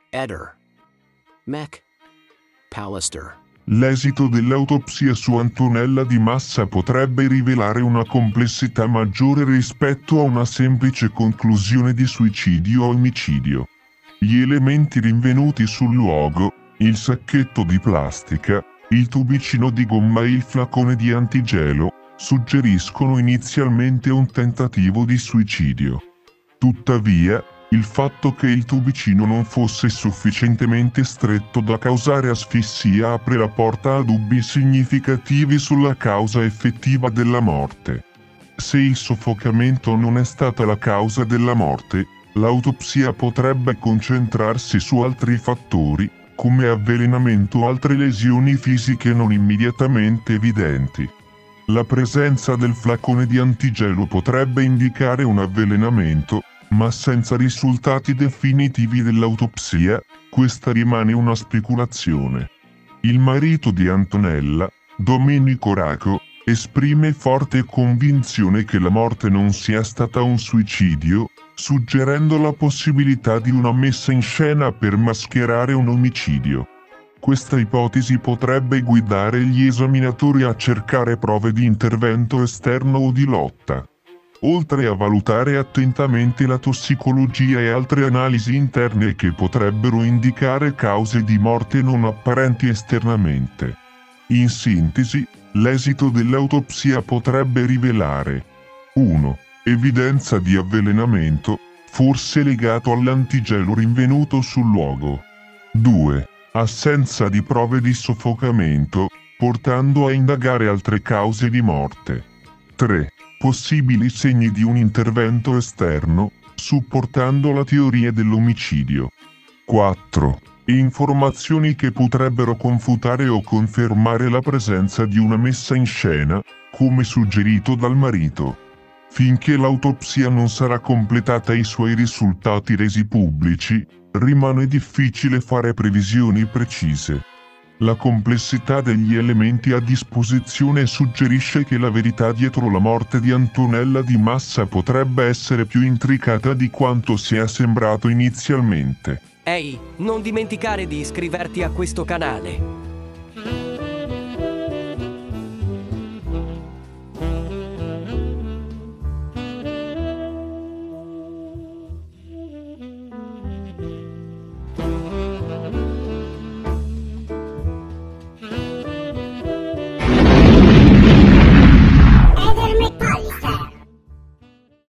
Eder. Mac. Pallister. L'esito dell'autopsia su Antonella Di Massa potrebbe rivelare una complessità maggiore rispetto a una semplice conclusione di suicidio o omicidio. Gli elementi rinvenuti sul luogo, il sacchetto di plastica, il tubicino di gomma e il flacone di antigelo, suggeriscono inizialmente un tentativo di suicidio. Tuttavia, il fatto che il tubicino non fosse sufficientemente stretto da causare asfissia apre la porta a dubbi significativi sulla causa effettiva della morte. Se il soffocamento non è stata la causa della morte, l'autopsia potrebbe concentrarsi su altri fattori, come avvelenamento o altre lesioni fisiche non immediatamente evidenti. La presenza del flacone di antigelo potrebbe indicare un avvelenamento, ma senza risultati definitivi dell'autopsia, questa rimane una speculazione. Il marito di Antonella, Domenico Raco, esprime forte convinzione che la morte non sia stata un suicidio, suggerendo la possibilità di una messa in scena per mascherare un omicidio. Questa ipotesi potrebbe guidare gli esaminatori a cercare prove di intervento esterno o di lotta. Oltre a valutare attentamente la tossicologia e altre analisi interne che potrebbero indicare cause di morte non apparenti esternamente. In sintesi, l'esito dell'autopsia potrebbe rivelare 1. Evidenza di avvelenamento, forse legato all'antigelo rinvenuto sul luogo. 2. Assenza di prove di soffocamento, portando a indagare altre cause di morte. 3. Possibili segni di un intervento esterno, supportando la teoria dell'omicidio. 4. Informazioni che potrebbero confutare o confermare la presenza di una messa in scena, come suggerito dal marito. Finché l'autopsia non sarà completata e i suoi risultati resi pubblici, rimane difficile fare previsioni precise. La complessità degli elementi a disposizione suggerisce che la verità dietro la morte di Antonella Di Massa potrebbe essere più intricata di quanto sia sembrato inizialmente. Ehi, non dimenticare di iscriverti a questo canale.